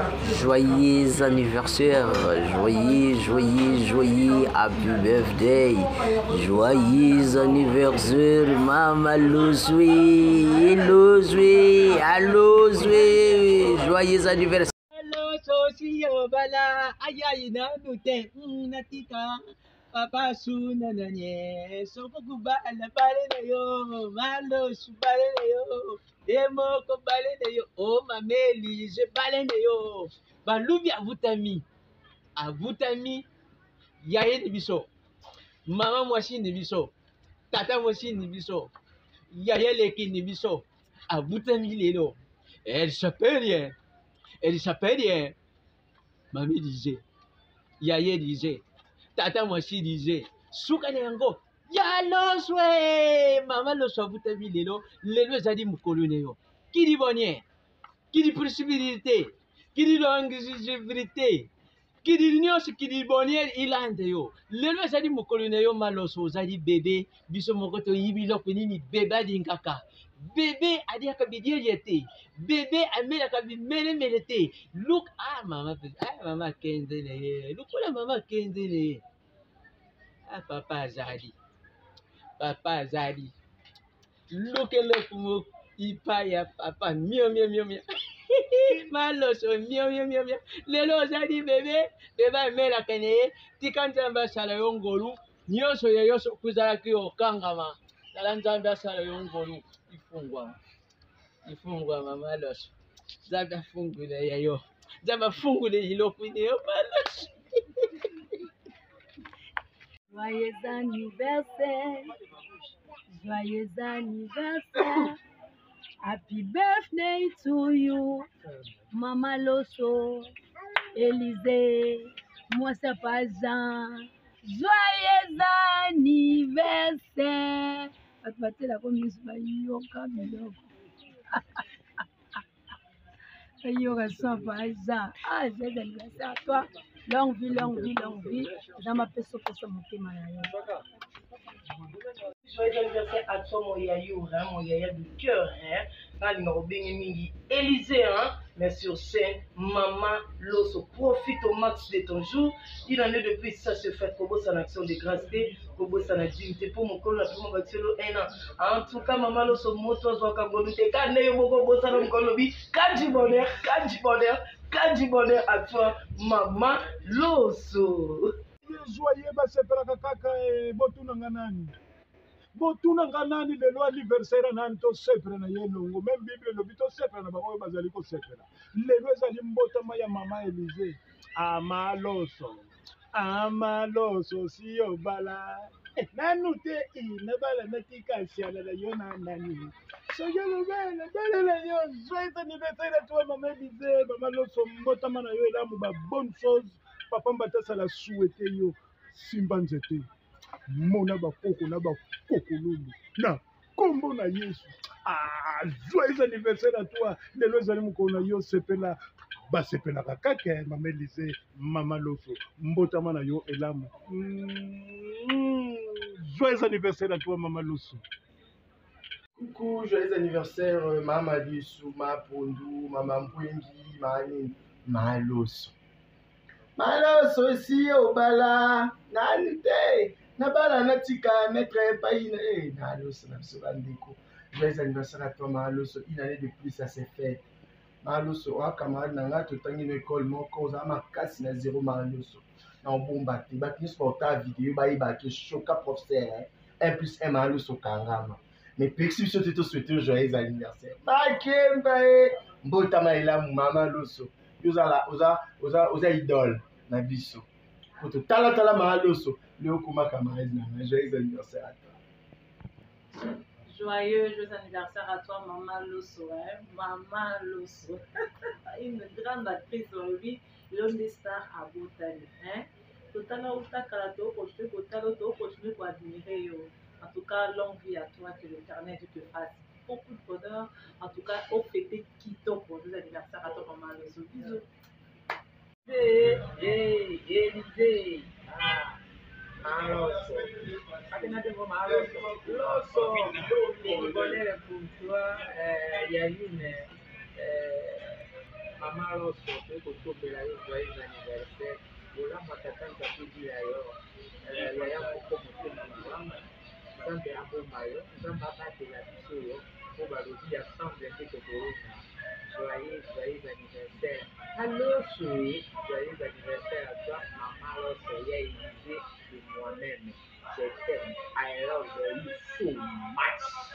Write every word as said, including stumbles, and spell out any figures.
Joyeux anniversaire, joyeux, joyeux, joyeux, happy birthday, joyeux anniversaire, Mama Losui, Losui, Losui, joyeux anniversaire. Hello, Socio Bala, Ayayina, Nute, Natika, Papa Suna Nanye, Sokuba, and the Baleno, Malo, Subaleno, Emo, Baleno, oh, Mameli, je Baleno, Balubi à Voutami, à Voutami, Yaye Nibiso, Maman Moisi Nibiso, Tata Moisi Nibiso, Yaye Leki Nibiso, à Voutami Lelo, elle s'appelle rien, elle s'appelle rien. Mami disait, Yaye disait, Tata Moisi disait, Soukane yango, Yalo swe, Maman lo sobuta mi lelo, lelo zadi mukolo neyo. Qui dit bonnière, qui dit possibilité, qui dit longévité, qui dit nios, qui dit bonnière, il a un yo. Lelo zadi mukolo neyo maloso zadi bébé, biso mokoto yibilo penini bébé dingaka. Bébé a dit que bébé était. Bébé a mis la cabine mêlée. Look, ah maman, ah maman quinze ne. Look la maman quinze ne. Ah papa Zadi. Papa Zadi. Look look mo ipa ya papa mio mio mio mio. Maloso mio mio mio mio. Lelo Zadi bébé, bébé met la canne. Tikantamba sala yongolu. Nyoso ya yoso kuzala ki okangama. Nalanzamba sala yongolu. Ifungwa. Ifungwa mama loso. Zaba fungule yayo. Zaba fungule hilokune yo malos. Joyeux anniversaire. Joyeux anniversaire. Happy birthday to you. Mama Loso. Élisée. Moi c'est pas Jean. Joyeux anniversaire. Atpate la comme Miss Bayo Kamiloko. Yoga sans Jean. Ah, j'ai anniversaire à toi. Longue vie, longue vie, longue vie. Dans ma personne, personne, mon thème. Joyeux anniversaire à toi, mon yayo, hein, mon yaya de cœur, hein. Dans numéro Bengemini, Élysée, hein. Mais sur scène, Maman Loso, profite au max de ton jour. Il en est depuis ça se fait. Kobo son action de grâce, Kobo son dignité pour mon col, la plus mon bachelor, un an. En tout cas, Maman Loso, moto, zoka, bonité, quand n'est pas Kobo son colobi, quand du bonheur, quand du bonheur, quand du bonheur à toi, Maman Loso. Joyeux, bah c'est pour la caca et botunanga nani. Botunanga nani le loi anniversaire nani to sepre na yelongo. Même Bible le bito sepre na bango bazali ko sepre. Le loi zali mbotama ya mama Élysée. Amaloso. Amaloso si obala. Nanu te ina bala natika siala la yona nani. So yelo bala bala la yo. Joyeux anniversaire à toi maman Élysée. Maman Loso mbotama na yo elamu ba bonne chose. Papa Mbatasa la souhaité yo simba nzete mona bakoko na bakoko lulu na kombo na Yesu. Ah, joyeux anniversaire à toi. Lelo ezali mokolo na yo sepela basepelaka kaka Mama Élysée, Mama Loso mbotama na yo elamu. Mm, joyeux anniversaire à toi Mama Loso. Coucou, joyeux anniversaire Mama Lisu, Mama Pondu, Mama Mpwengi, Mama Loso. Maloso aussi au bala, nani te, na bala natika mettre païne, eh, Maloso na biso bandeko. Joyeux anniversaire à toi Maloso, une année de plus ça s'est fait. Maloso, wa camarade nanga totangi na école moko za makasi na zéro Maloso. Na obomba te, ba plus porta vidéo ba iba ke choka professeur, un plus un Maloso kangama. Mais pexi biso te to souhaiter joyeux anniversaire. Ba kemba e, mbota maila Mama Loso. Oza oza oza oza idole na biso. Koto tala tala Mama Loso, Léo Kuma camarade na joyeux anniversaire à toi. Joyeux, joyeux anniversaire à toi Maman Loso, hein? Maman Loso. Une grande actrice aujourd'hui, l'homme des stars à Botani, hein? Totala uta kalato continue totala to continue pour admirer yo. En tout cas, longue vie à toi, que l'Éternel te fasse beaucoup de bonheur. En tout cas, au fêter qui t'offre pour les anniversaires à toi, Maman Loso. Bisous. Hey, Élysée. Ah, Maloso. Atenate pour Maloso. Loso. Le bonheur pour toi, Yaline. Maman Loso, tu es joyeux anniversaire. Voilà, ma tata, tu as dit ailleurs. Il y a beaucoup de maman. Nzambe aboma yo, Nzambe abatela biso yo, po balobi ya cent vingt-huit corona. Joyeux, joyeux anniversaire. Aloso, joyeux anniversaire à toi, maman Loso, ya Élysée et moi-même. Je t'aime. I love you so much.